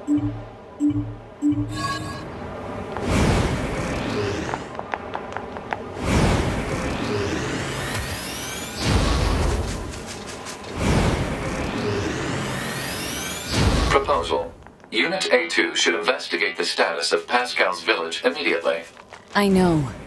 Proposal. Unit A2 should investigate the status of Pascal's village immediately. I know.